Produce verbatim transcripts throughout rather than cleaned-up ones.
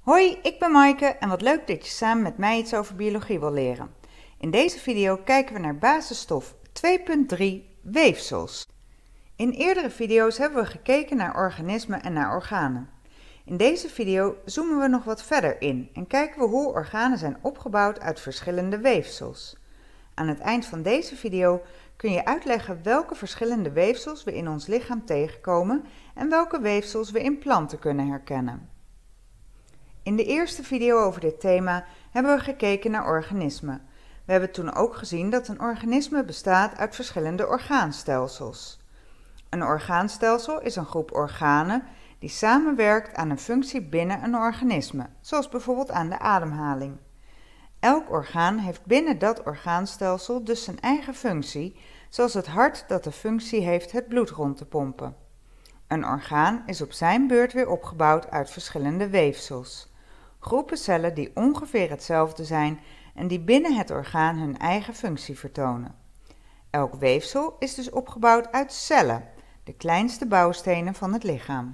Hoi, ik ben Maaike en wat leuk dat je samen met mij iets over biologie wil leren. In deze video kijken we naar basisstof twee punt drie, weefsels. In eerdere video's hebben we gekeken naar organismen en naar organen. In deze video zoomen we nog wat verder in en kijken we hoe organen zijn opgebouwd uit verschillende weefsels. Aan het eind van deze video kun je uitleggen welke verschillende weefsels we in ons lichaam tegenkomen en welke weefsels we in planten kunnen herkennen. In de eerste video over dit thema hebben we gekeken naar organismen. We hebben toen ook gezien dat een organisme bestaat uit verschillende orgaanstelsels. Een orgaanstelsel is een groep organen die samenwerkt aan een functie binnen een organisme, zoals bijvoorbeeld aan de ademhaling. Elk orgaan heeft binnen dat orgaanstelsel dus zijn eigen functie, zoals het hart dat de functie heeft het bloed rond te pompen. Een orgaan is op zijn beurt weer opgebouwd uit verschillende weefsels. Groepen cellen die ongeveer hetzelfde zijn en die binnen het orgaan hun eigen functie vertonen. Elk weefsel is dus opgebouwd uit cellen, de kleinste bouwstenen van het lichaam.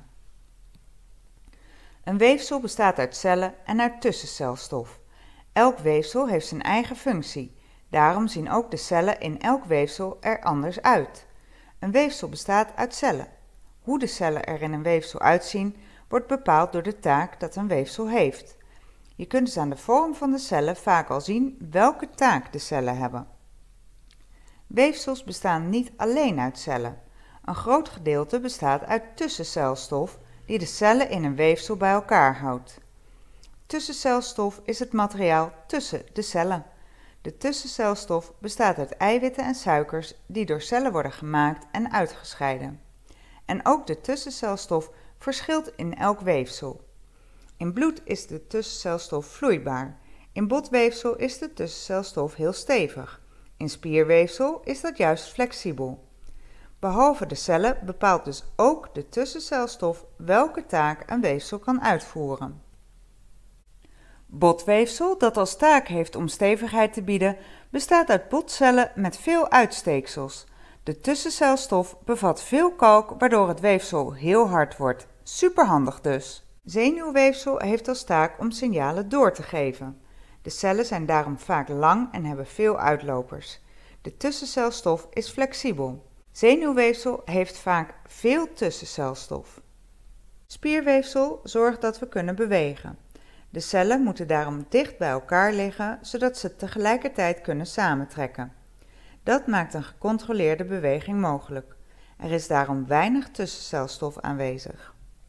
Een weefsel bestaat uit cellen en uit tussencelstof. Elk weefsel heeft zijn eigen functie, daarom zien ook de cellen in elk weefsel er anders uit. Een weefsel bestaat uit cellen. Hoe de cellen er in een weefsel uitzien, wordt bepaald door de taak dat een weefsel heeft. Je kunt dus aan de vorm van de cellen vaak al zien welke taak de cellen hebben. Weefsels bestaan niet alleen uit cellen. Een groot gedeelte bestaat uit tussencelstof die de cellen in een weefsel bij elkaar houdt. Tussencelstof is het materiaal tussen de cellen. De tussencelstof bestaat uit eiwitten en suikers die door cellen worden gemaakt en uitgescheiden. En ook de tussencelstof verschilt in elk weefsel. In bloed is de tussencelstof vloeibaar. In botweefsel is de tussencelstof heel stevig. In spierweefsel is dat juist flexibel. Behalve de cellen bepaalt dus ook de tussencelstof welke taak een weefsel kan uitvoeren. Botweefsel, dat als taak heeft om stevigheid te bieden, bestaat uit botcellen met veel uitsteeksels. De tussencelstof bevat veel kalk, waardoor het weefsel heel hard wordt. Superhandig dus. Zenuwweefsel heeft als taak om signalen door te geven. De cellen zijn daarom vaak lang en hebben veel uitlopers. De tussencelstof is flexibel. Zenuwweefsel heeft vaak veel tussencelstof. Spierweefsel zorgt dat we kunnen bewegen. De cellen moeten daarom dicht bij elkaar liggen, zodat ze tegelijkertijd kunnen samentrekken. Dat maakt een gecontroleerde beweging mogelijk. Er is daarom weinig tussencelstof aanwezig.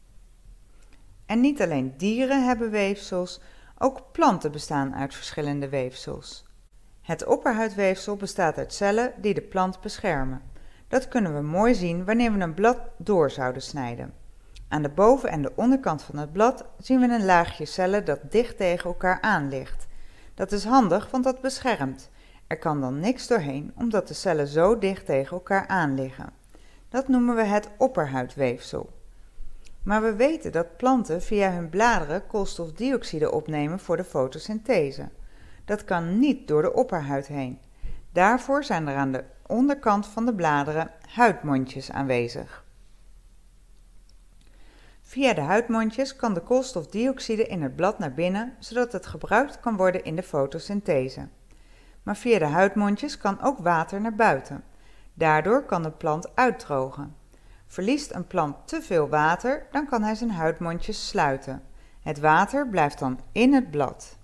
En niet alleen dieren hebben weefsels, ook planten bestaan uit verschillende weefsels. Het opperhuidweefsel bestaat uit cellen die de plant beschermen. Dat kunnen we mooi zien wanneer we een blad door zouden snijden. Aan de boven- en de onderkant van het blad zien we een laagje cellen dat dicht tegen elkaar aan ligt. Dat is handig, want dat beschermt. Er kan dan niks doorheen, omdat de cellen zo dicht tegen elkaar aan liggen. Dat noemen we het opperhuidweefsel. Maar we weten dat planten via hun bladeren koolstofdioxide opnemen voor de fotosynthese. Dat kan niet door de opperhuid heen. Daarvoor zijn er aan de onderkant van de bladeren huidmondjes aanwezig. Via de huidmondjes kan de koolstofdioxide in het blad naar binnen, zodat het gebruikt kan worden in de fotosynthese. Maar via de huidmondjes kan ook water naar buiten. Daardoor kan de plant uitdrogen. Verliest een plant te veel water, dan kan hij zijn huidmondjes sluiten. Het water blijft dan in het blad.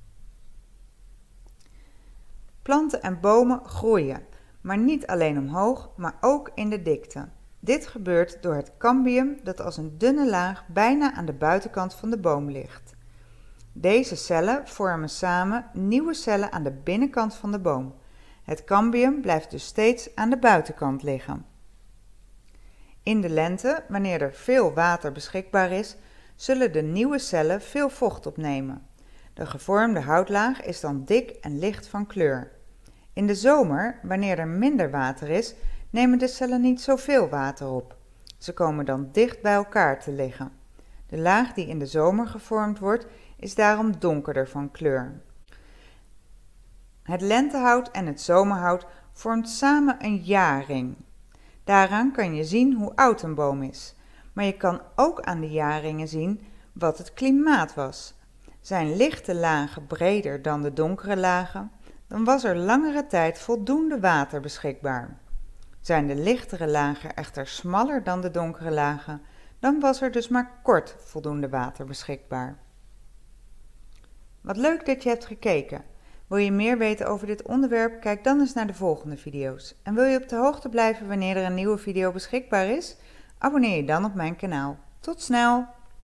Planten en bomen groeien, maar niet alleen omhoog, maar ook in de dikte. Dit gebeurt door het cambium dat als een dunne laag bijna aan de buitenkant van de boom ligt. Deze cellen vormen samen nieuwe cellen aan de binnenkant van de boom. Het cambium blijft dus steeds aan de buitenkant liggen. In de lente, wanneer er veel water beschikbaar is, zullen de nieuwe cellen veel vocht opnemen. De gevormde houtlaag is dan dik en licht van kleur. In de zomer, wanneer er minder water is, nemen de cellen niet zoveel water op. Ze komen dan dicht bij elkaar te liggen. De laag die in de zomer gevormd wordt, is daarom donkerder van kleur. Het lentehout en het zomerhout vormt samen een jaarring. Daaraan kan je zien hoe oud een boom is, maar je kan ook aan de jaarringen zien wat het klimaat was. Zijn lichte lagen breder dan de donkere lagen, dan was er langere tijd voldoende water beschikbaar. Zijn de lichtere lagen echter smaller dan de donkere lagen, dan was er dus maar kort voldoende water beschikbaar. Wat leuk dat je hebt gekeken. Wil je meer weten over dit onderwerp? Kijk dan eens naar de volgende video's. En wil je op de hoogte blijven wanneer er een nieuwe video beschikbaar is? Abonneer je dan op mijn kanaal. Tot snel!